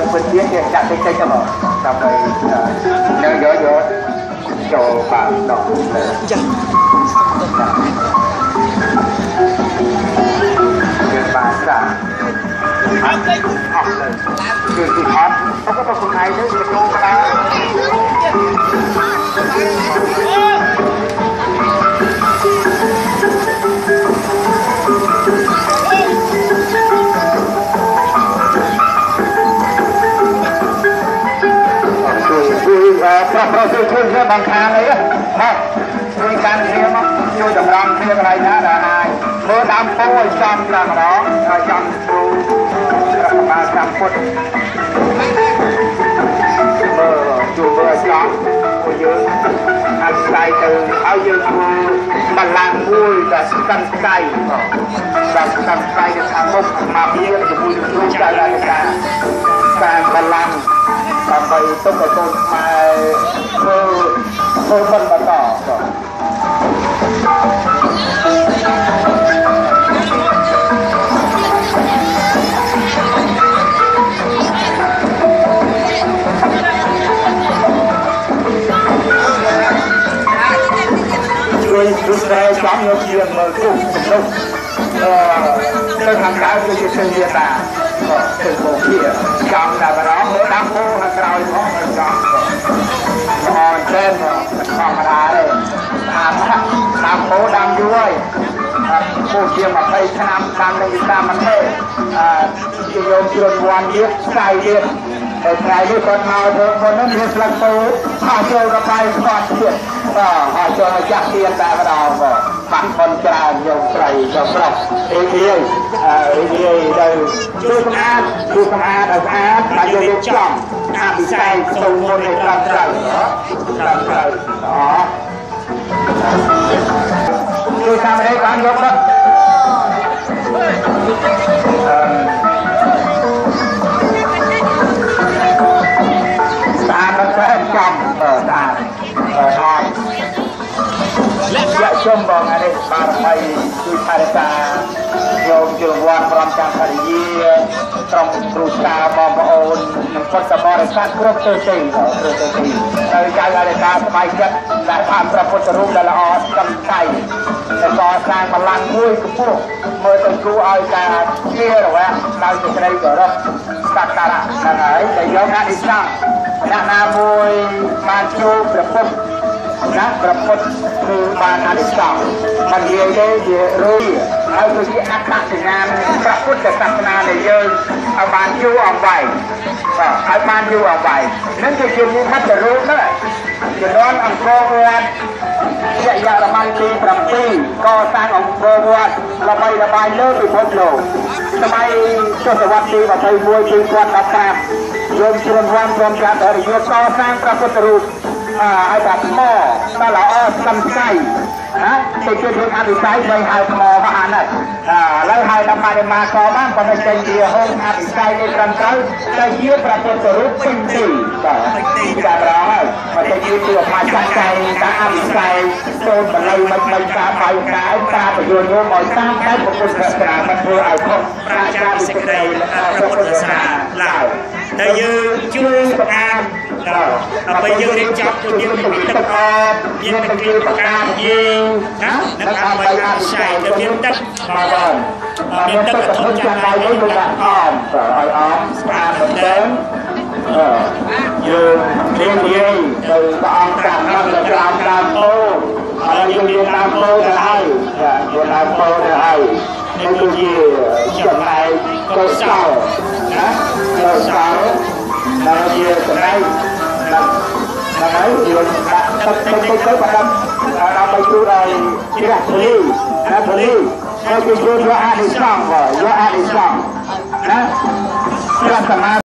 យើងពិតជាគេចាក់តិចតិចទៅមកដើម្បីយើងយកចូលបានដល់ចាយើងបានចាអត់ទេអត់ទេគឺអត់ក៏ទៅខ្លួនឯងទៅទៅចូលបានប្រសិទ្ធភាពជាបង្ខានអីមកមានការគ្នាមកជួយតម្រង់គ្នាកន្លែងណាដល់ហើយមើលដើមពោឲ្យចំតែម្ដងហើយចំពូរដ្ឋបាលចាំពុតមើលជួយមើលចំពួកយើងអាចស្ដាយទៅហើយយើងធ្វើបល្ល័ង្កមួយដែលស្កាន់ស្ដាយបាទស្កាន់ស្ដាយទៅខាងមុខមកមានជាមួយនឹងគ្រូចៅរាជការសាងបល្ល័ង្កដើម្បីទុកឲ្យកូនខ្មែរធ្វើបន្តជួយស្រាវចំយកជាមើលគុំទៅខាងក្រៅគឺជាសិល្បៈទៅមកជាចំតែម្ដងមើលតាមពោខាងក្រៅផងមើលចំអរចេញធម្មតាទេតាមពោដាំយូរហើយពោជា20ឆ្នាំតាមនឹងវិសាមិនទេជាយោមជ្រុនវ័នទៀតស្កាយទៀតតែថ្ងៃនេះគាត់មកធ្វើមុននោះមានស្លឹកពោហើយចូលរបាយស្គាល់ទៀតហើយចូលមកចាក់ទៀតតែម្ដងបាក់ប៉ុនច្រើនយកស្រីយកប្រុសរីករាយទៅជួយសម្អាតឲ្យស្អាតហើយយកចំអាពិស័យទៅមុនឲ្យត្រឹមត្រូវជួយតាមនេះបានយកបាត់ស្អាតមិនស្អាតចំស្អាតលាក់ជុំបងអានេះបារមីជួយថែរក្សាយកជារង្វាន់ព្រមទាំងភរិយាក្រុមគ្រួសារបងប្អូននិងពុទ្ធបរិស័ទគ្រប់ទិសទីហើយចៅអរិយាស្បៃចិត្តដែលបានព្រះពុទ្ធរូបដែលល្អស្ទឹងស្ៃដែលកសាងបល្ល័ង្កមួយកម្ពស់មើលទៅគួរឲ្យការជារវៈដោយសេចក្តីគោរពសក្ការៈហ្នឹងហើយដែលយកអនិច្ចអ្នកណាមួយបានជួបព្រះពុទ្ធណាព្រះពុទ្ធគឺបានអនិច្ចមិននិយាយទេជារួយហើយគឺជាអត្តសញ្ញាណព្រះពុទ្ធសាសនាដែលយើងឲ្យបានយូរអង្វែងឲ្យបានយូរអង្វែងនឹងគឺជានិមិត្តរូបដែរជំនាន់អង្គរវត្តជាយរមិនទី7កសាងអង្គរវត្តល្បីល្បាញលើពិភពលោកសម័យទសវត្សរ៍ទី21 2015យើងជ្រុនវ័នព្រមទាំងអរិយកសាងព្រះពុទ្ធរូបឲ្យតែថ្មដល់ល្អស្ទឹងស្ៃណាទៅជួយអភិស័យឲ្យហៅថ្មបានណាឥឡូវហៅដល់បរិមាកបានប៉ុន្តែចេញជាហូបអភិស័យនេះត្រឹមត្រូវតែជាព្រះពុទ្ធរូបពេញទីបាទតែរងហើយបើទៅជាអភិស័យដាក់អភិស័យចូលបល័យមិនការបាយការការបញ្យល់យកឲ្យតាមតែពុទ្ធសាសនាមិនធ្វើឲ្យខុសប្រជាសេចក្តីព្រះពុទ្ធសាសនាឡើយតែយើងជួយបង្ហាញដើម្បីយើងរៀបចំទៅយើងទៅទឹកអបយើងទៅជួយបកាយើងណានិងដើម្បីអភិស័យទៅយើងទឹកបាទមានទឹកកធុចាំដៃនេះគឺដាក់អមឲ្យអមស្អាតមែនទែនយើងរៀននិយាយទៅព្រះអង្គតាមដល់ក្រោមដើមពោហើយយើងរៀនដើមពោទៅហើយយើងដើមពោទៅហើយនេះគឺជាចំណែកកុសលណាកុសលដែលជាចំណែកហើយយើងដាក់ទឹកទៅបណ្ដាដើម្បីជួយឲ្យជ្រះធូលីហើយគឺជួយយកអានិសង្ឃយកអានិសង្ឃណាព្រះសម្មា